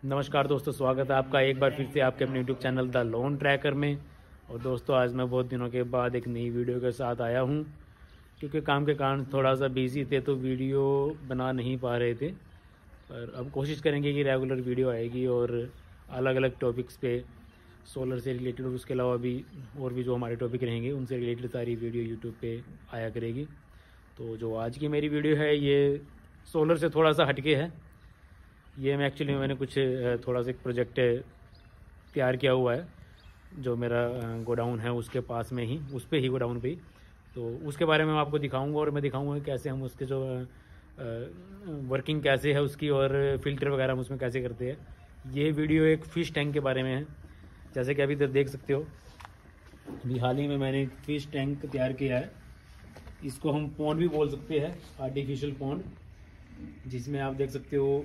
नमस्कार दोस्तों, स्वागत है आपका एक बार फिर से आपके अपने YouTube channel the loan tracker में। और दोस्तों, आज मैं बहुत दिनों के बाद एक नई वीडियो के साथ आया हूं, क्योंकि काम के कारण थोड़ा सा बिजी थे तो वीडियो बना नहीं पा रहे थे। पर अब कोशिश करेंगे कि रेगुलर वीडियो आएगी और अलग अलग टॉपिक्स पे, सोलर से रिलेटेड और उसके अलावा भी और भी जो हमारे टॉपिक रहेंगे उनसे रिलेटेड सारी वीडियो यूट्यूब पे आया करेगी। तो जो आज की मेरी वीडियो है ये सोलर से थोड़ा सा हटके है। ये मैंने कुछ थोड़ा सा एक प्रोजेक्ट तैयार किया हुआ है जो मेरा गोडाउन है उसके पास में ही, उस पे ही गोडाउन पे ही। तो उसके बारे में मैं आपको दिखाऊंगा और मैं दिखाऊंगा कैसे हम उसके जो वर्किंग कैसे है उसकी और फिल्टर वगैरह हम उसमें कैसे करते हैं। ये वीडियो एक फ़िश टैंक के बारे में है। जैसे कि अभी इधर देख सकते हो, अभी हाल ही में मैंने एक फ़िश टैंक तैयार किया है। इसको हम पॉन्ड भी बोल सकते हैं, आर्टिफिशियल पॉन्ड, जिसमें आप देख सकते हो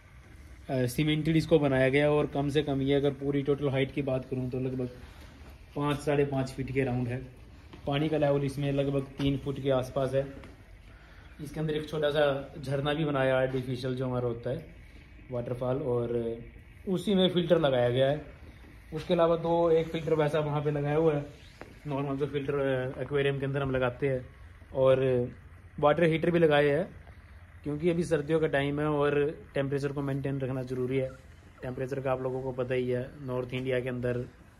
सीमेंटेड इसको बनाया गया। और कम से कम ये अगर पूरी टोटल हाइट की बात करूं तो लगभग 5-5.5 फीट के राउंड है। पानी का लेवल इसमें लगभग 3 फुट के आसपास है। इसके अंदर एक छोटा सा झरना भी बनाया आर्टिफिशियल जो हमारा होता है वाटरफॉल, और उसी में फ़िल्टर लगाया गया है। उसके अलावा एक फ़िल्टर वैसा वहाँ पे लगाया हुआ है, नॉर्मल जो फ़िल्टर एक्वेरियम के अंदर हम लगाते हैं, और वाटर हीटर भी लगाए हैं क्योंकि अभी सर्दियों का टाइम है और टेम्परेचर को मेंटेन रखना ज़रूरी है। टेम्परेचर का आप लोगों को पता ही है, नॉर्थ इंडिया के अंदर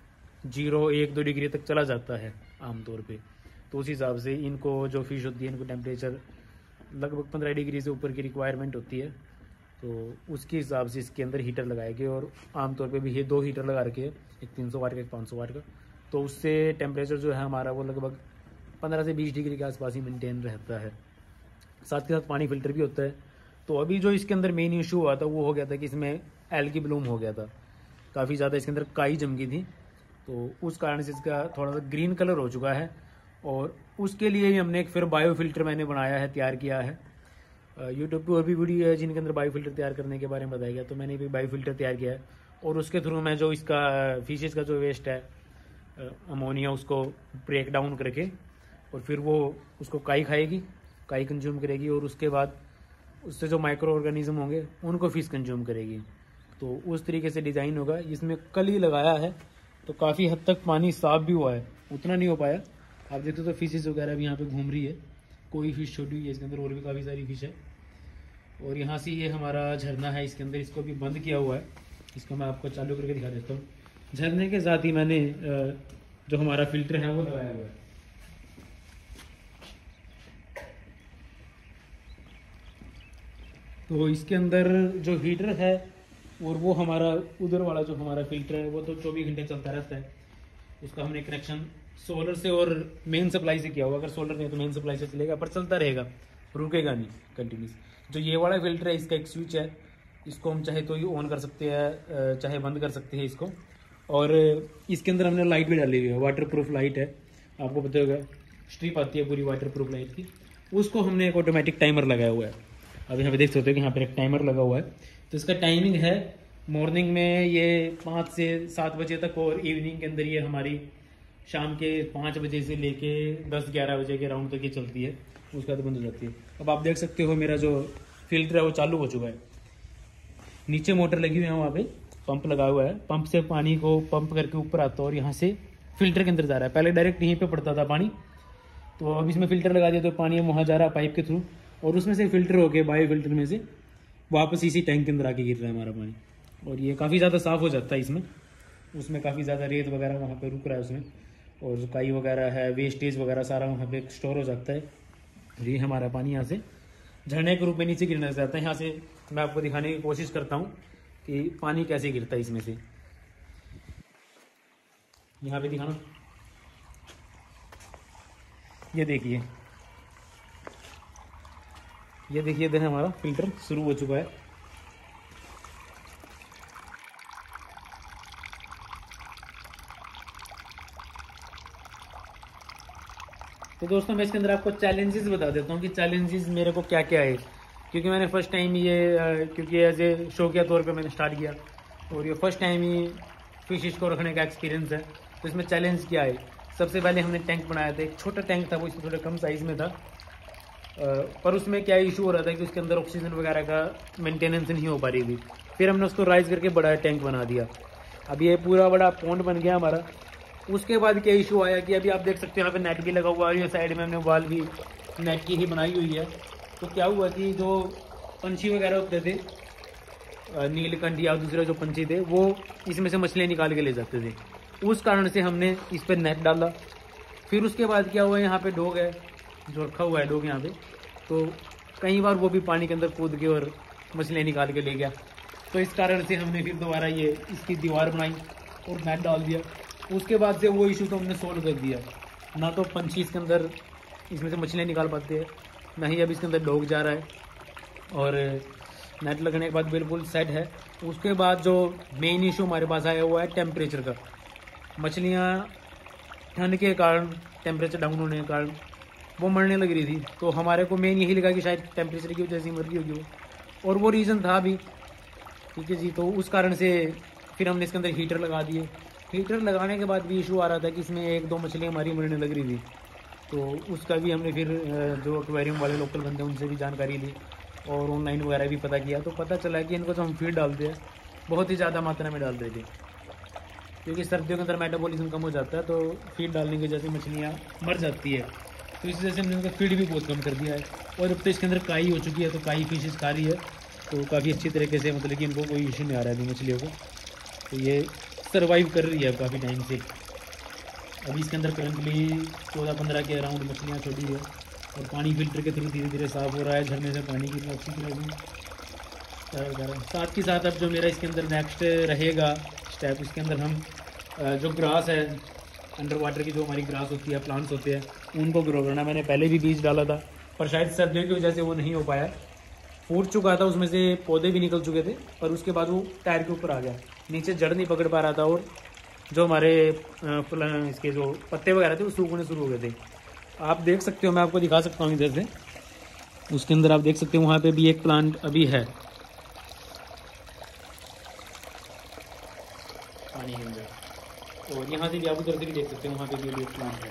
0-1-2 डिग्री तक चला जाता है आमतौर पे। तो उस हिसाब से इनको जो फिश होती है इनको टेम्परेचर लगभग 15 डिग्री से ऊपर की रिक्वायरमेंट होती है। तो उसके हिसाब से इसके अंदर हीटर लगाए गए, और आमतौर पे भी ये 2 हीटर लगा रखे हैं, एक 300 वाट का एक 500 वाट का। तो उससे टेम्परेचर जो है हमारा वो लगभग 15 से 20 डिग्री के आसपास ही मेंटेन रहता है। साथ के साथ पानी फिल्टर भी होता है। तो अभी जो इसके अंदर मेन इशू हुआ था वो हो गया था कि इसमें एल्गी ब्लूम हो गया था, काफ़ी ज़्यादा इसके अंदर काई जम गई थी। तो उस कारण से इसका थोड़ा सा ग्रीन कलर हो चुका है, और उसके लिए ही हमने एक फिर बायो फिल्टर मैंने बनाया है, तैयार किया है। यूट्यूब पर और भी वीडियो है जिनके अंदर बायो फिल्टर तैयार करने के बारे में बताया गया, तो मैंने भी बायो फिल्टर तैयार किया है। और उसके थ्रू मैं जो इसका फिशेज़ का जो वेस्ट है अमोनिया, उसको ब्रेक डाउन करके और फिर वो उसको काई खाएगी, काई कंज्यूम करेगी, और उसके बाद उससे जो माइक्रो ऑर्गेनिज्म होंगे उनको फिश कंज्यूम करेगी। तो उस तरीके से डिज़ाइन होगा। इसमें कल ही लगाया है तो काफ़ी हद तक पानी साफ भी हुआ है, उतना नहीं हो पाया। आप देखते हो तो फिशेज वगैरह भी यहाँ पे घूम रही है, कोई फिश छोटी हुई है इसके अंदर, और भी काफ़ी सारी फिश है। और यहाँ से ये हमारा झरना है, इसके अंदर इसको भी बंद किया हुआ है। इसको मैं आपको चालू करके दिखा देता हूँ। झरने के साथ ही मैंने जो हमारा फिल्टर है वो लगाया हुआ है। तो इसके अंदर जो हीटर है और वो हमारा उधर वाला जो हमारा फिल्टर है वो तो 24 घंटे चलता रहता है। उसका हमने कनेक्शन सोलर से और मेन सप्लाई से किया हुआ। अगर सोलर नहीं तो मेन सप्लाई से चलेगा, पर चलता रहेगा, रुकेगा नहीं, कंटिन्यूस। जो ये वाला फिल्टर है इसका एक स्विच है, इसको हम चाहे तो ऑन कर सकते हैं, चाहे बंद कर सकते हैं इसको। और इसके अंदर हमने लाइट भी डाली हुई है, वाटर प्रूफ लाइट है, आपको पता होगा, स्ट्रिप आती है पूरी वाटर प्रूफ लाइट की। उसको हमने एक ऑटोमेटिक टाइमर लगाया हुआ है। अभी यहाँ पे देख सकते हो कि यहाँ पर एक टाइमर लगा हुआ है। तो इसका टाइमिंग है मॉर्निंग में ये 5 से 7 बजे तक, और इवनिंग के अंदर ये हमारी शाम के 5 बजे से लेके 10-11 बजे के राउंड तक ये चलती है, उसके बाद बंद हो जाती है। अब आप देख सकते हो मेरा जो फिल्टर है वो चालू हो चुका है। नीचे मोटर लगी हुई है, वहाँ पे पंप लगा हुआ है, पंप से पानी को पंप करके ऊपर आता है और यहाँ से फिल्टर के अंदर जा रहा है। पहले डायरेक्ट यहीं पे पड़ता था पानी, तो अब इसमें फिल्टर लगा दिया तो पानी वहाँ जा रहा है पाइप के थ्रू, और उसमें से फिल्टर होके बायो फिल्टर में से वापस इसी टैंक के अंदर आके गिर रहा है हमारा पानी। और ये काफ़ी ज़्यादा साफ़ हो जाता है इसमें। उसमें काफ़ी ज़्यादा रेत वगैरह वहाँ पे रुक रहा है उसमें, और जो काई वगैरह है, वेस्टेज वगैरह सारा वहाँ पे स्टोर हो जाता है। ये हमारा पानी यहाँ से झरने के रूप में नीचे गिरना चाहता है। यहाँ से मैं आपको दिखाने की कोशिश करता हूँ कि पानी कैसे गिरता है इसमें से। यहाँ पे दिखाना, ये देखिए, ये देखिए, इधर हमारा फिल्टर शुरू हो चुका है। तो दोस्तों, मैं इसके अंदर आपको चैलेंजेस बता देता हूँ कि चैलेंजेस मेरे को क्या क्या है, क्योंकि मैंने फर्स्ट टाइम ये क्योंकि एज ए शौकिया तौर पे मैंने स्टार्ट किया, और ये फर्स्ट टाइम ही फिशेस को रखने का एक्सपीरियंस है। तो इसमें चैलेंज क्या है, सबसे पहले हमने टैंक बनाया था, एक छोटा टैंक था, वो इसमें थोड़ा कम साइज़ में था। पर उसमें क्या इशू हो रहा था कि उसके अंदर ऑक्सीजन वगैरह का मेंटेनेंस नहीं हो पा रही थी। फिर हमने उसको राइज करके बड़ा टैंक बना दिया। अब ये पूरा बड़ा पॉन्ड बन गया हमारा। उसके बाद क्या इशू आया कि अभी आप देख सकते हो यहाँ पे नेट भी लगा हुआ है, ये साइड में हमने वाल भी नेट की ही बनाई हुई है। तो क्या हुआ कि जो पंछी वगैरह होते थे, नीलकंठ या दूसरे जो पंछी थे, वो इसमें से मछलियाँ निकाल के ले जाते थे। उस कारण से हमने इस पर नेट डाला। फिर उसके बाद क्या हुआ, यहाँ पे डॉग है जो रखा हुआ है डॉग यहाँ पे, तो कई बार वो भी पानी के अंदर कूद के और मछलियाँ निकाल के ले गया। तो इस कारण से हमने फिर दोबारा ये इसकी दीवार बनाई और नेट डाल दिया। उसके बाद से वो इशू तो हमने सोल्व कर दिया। ना तो पंछी इसके अंदर इसमें से मछलियाँ निकाल पाते हैं, ना ही अब इसके अंदर डॉग जा रहा है, और नेट लगने के बाद बिल्कुल सेट है। उसके बाद जो मेन इशू हमारे पास आया हुआ है टेम्परेचर का। मछलियाँ ठंड के कारण, टेम्परेचर डाउन होने के कारण वो मरने लग रही थी। तो हमारे को मेन यही लगा कि शायद टेम्परेचर की वजह से मर रही होगी वो, और वो रीज़न था भी, ठीक है जी। तो उस कारण से फिर हमने इसके अंदर हीटर लगा दिए। हीटर लगाने के बाद भी इशू आ रहा था कि इसमें 1-2 मछलियाँ हमारी मरने लग रही थी। तो उसका भी हमने फिर जो एक्वेरियम वाले लोकल बंदे हैं उनसे भी जानकारी ली और ऑनलाइन वगैरह भी पता किया। तो पता चला कि इनको जो हम फीड डालते हैं बहुत ही ज़्यादा मात्रा में डाल देते, क्योंकि सर्दियों के अंदर मेटाबॉलिज्म कम हो जाता है, तो फीड डालने की वजह से मछलियाँ मर जाती है। तो इस वजह से हमने उनका फीड भी बहुत कम कर दिया है। और अब तो इसके अंदर काई हो चुकी है, तो काई फिशेस खा रही है, तो काफ़ी अच्छी तरीके से, मतलब कि इनको कोई इशू नहीं आ रहा है मछलियों को। तो ये सर्वाइव कर रही है काफ़ी टाइम से। अभी इसके अंदर करंटली 14-15 के अराउंड मछलियाँ छोड़ी है, और पानी फिल्टर के थ्रू धीरे धीरे साफ़ हो रहा है, झरने से पानी की अच्छी तरह से। साथ ही साथ अब जो मेरा इसके अंदर नेक्स्ट रहेगा स्टेप, इसके अंदर हम जो ग्रास है अंडर वाटर की, जो हमारी ग्रास होती है, प्लांट्स होते हैं, उनको ग्रो करना। मैंने पहले भी बीज डाला था, पर शायद सर्दियों की वजह से वो नहीं हो पाया। फूट चुका था, उसमें से पौधे भी निकल चुके थे, पर उसके बाद वो टायर के ऊपर आ गया, नीचे जड़ नहीं पकड़ पा रहा था, और जो हमारे इसके जो पत्ते वगैरह थे वो सूखने शुरू हो गए थे। आप देख सकते हो, मैं आपको दिखा सकता हूँ इधर से, उसके अंदर आप देख सकते हो वहाँ पे भी एक प्लांट अभी है पानी के अंदर, और यहाँ से भी आप उधर से भी देख सकते हो, वहाँ पे भी एक प्लांट है।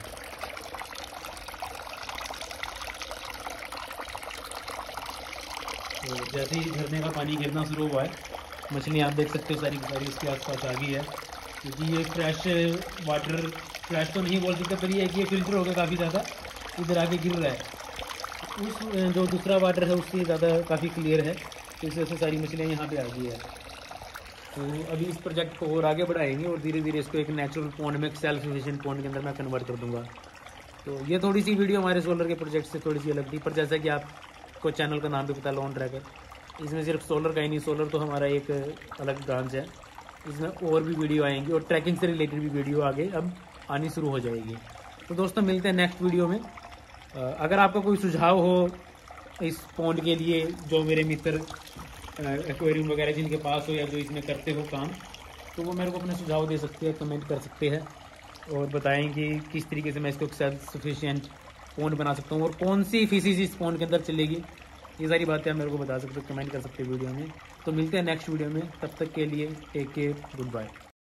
तो जैसे ही झरने का पानी गिरना शुरू हुआ है, मछलियाँ आप देख सकते हो सारी की सारी उसके आसपास आ गई है, क्योंकि ये फ्रेश वाटर, फ्रेश तो नहीं बोल सकते, पर ये है कि ये फिल्टर होकर काफ़ी ज़्यादा इधर आके गिर रहा है। उस जो दूसरा वाटर है उससे ज़्यादा काफ़ी क्लियर है, तो इस वजह से सारी मछलियाँ यहाँ पे आ गई है। तो अभी इस प्रोजेक्ट को और आगे बढ़ाएंगे, और धीरे धीरे इसको एक नेचुरल पॉन्ड में, एक सेल्फ सफिशिएंट पॉन्ड के अंदर मैं कन्वर्ट कर दूँगा। तो ये थोड़ी सी वीडियो हमारे सोलर के प्रोजेक्ट से थोड़ी सी अलग थी, पर जैसा कि आपको चैनल का नाम भी पता है, लोन ट्रैकर, इसमें सिर्फ सोलर का ही नहीं, सोलर तो हमारा एक अलग ब्रांच है, इसमें और भी वीडियो आएंगी, और ट्रैकिंग से रिलेटेड भी वीडियो आगे अब आनी शुरू हो जाएगी। तो दोस्तों मिलते हैं नेक्स्ट वीडियो में। अगर आपका कोई सुझाव हो इस पॉन्ड के लिए, जो मेरे मित्र एक्वेरियम वगैरह जिनके पास हो या जो इसमें करते हो काम, तो वो मेरे को अपने सुझाव दे सकते हैं, कमेंट कर सकते हैं, और बताएं कि किस तरीके से मैं इसको सेल्फ सफिशिएंट पॉन्ड बना सकता हूँ, और कौन सी फीसिस इस पॉन्ड के अंदर चलेगी। ये सारी बातें आप मेरे को बता सकते हो, कमेंट कर सकते हैं वीडियो में। तो मिलते हैं नेक्स्ट वीडियो में, तब तक के लिए टेक केयर, गुड बाय।